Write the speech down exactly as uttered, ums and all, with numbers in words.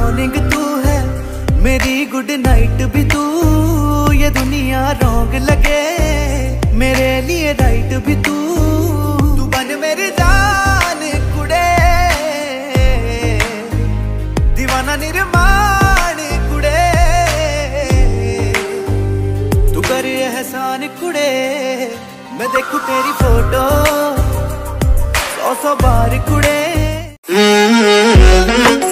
Morning तू है, मेरी गुड नाइट भी तू। ये दुनिया रॉन्ग लगे, मेरे लिए राइट भी तू। तू बन मेरी जान कुड़े, दीवाना निर्माण कुड़े। तू कर एहसान कुड़े, मैं देखूं तेरी फोटो सौ सौ बार कुड़े।